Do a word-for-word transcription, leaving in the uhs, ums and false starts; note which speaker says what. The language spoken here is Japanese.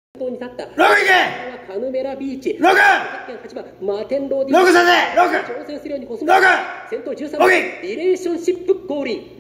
Speaker 1: 先頭に立った
Speaker 2: ログ行け。
Speaker 1: カヌメラビーチ
Speaker 2: ログ
Speaker 1: はちばんマーテンローディ
Speaker 2: ログさせログ
Speaker 1: 挑戦するようにコスモ
Speaker 2: ログ
Speaker 1: 先頭じゅうさんばん
Speaker 2: ログ
Speaker 1: リレーションシップゴーリン